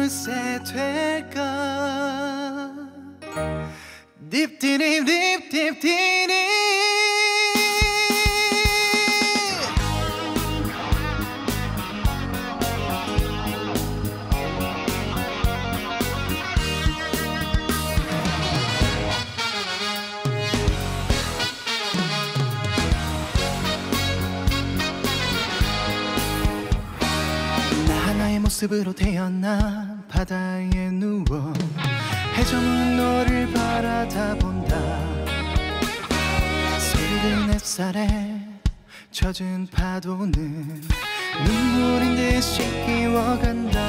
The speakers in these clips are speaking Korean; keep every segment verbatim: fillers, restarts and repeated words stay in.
물새 될까. 딥디립 딥딥디립. 모습으로 태어나 바다에 누워 해저문 너를 바라다 본다. 서리는 햇살에 젖은 파도는 눈물인 듯이 끼워간다.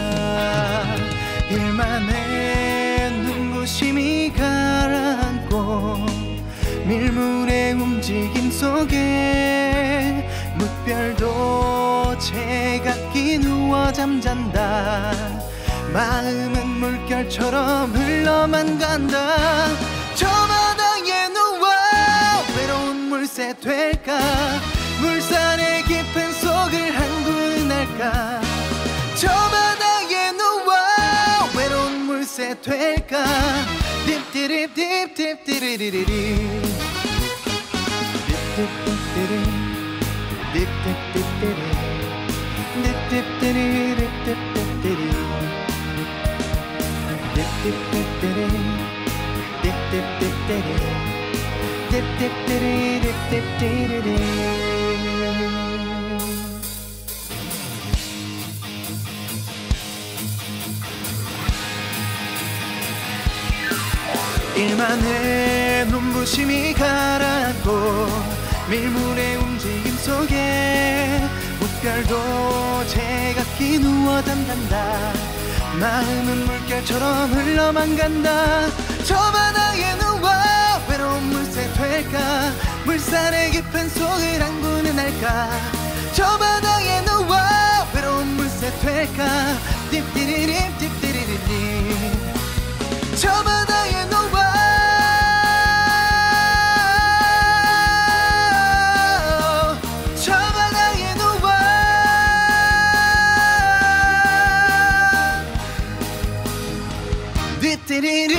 일만의 눈부심이 가라앉고 밀물의 움직임 속에 뭇별도 제각기 누워 잠잔다. 마음은 물결처럼 흘러만 간다. 저 바다에 누워 외로운 물새 될까. 물살의 깊은 속을 한군할까. 저 바다에 누워 외로운 물새 될까. 딥디립 딥딥디리리리 딥딥디리 딥딥딥디리 딥딥디리 딥딥딥디리 딥딥딥디리 딥딥딥디리 딥딥디리 딥딥디리리. 일만의 눈부심이 가라앉고 밀물의 움직임 속에 뭇별도 제각기 누워 잠잔다. 마음은 물결처럼 흘러만 간다. 저 바다에 누워 외로운 물새 될까. 물살의 깊은 속을 한구는 알까. 저 바다에 누워 외로운 물새 될까. 딥디리립 딥디리리리. 저 바다에 누워 띠리리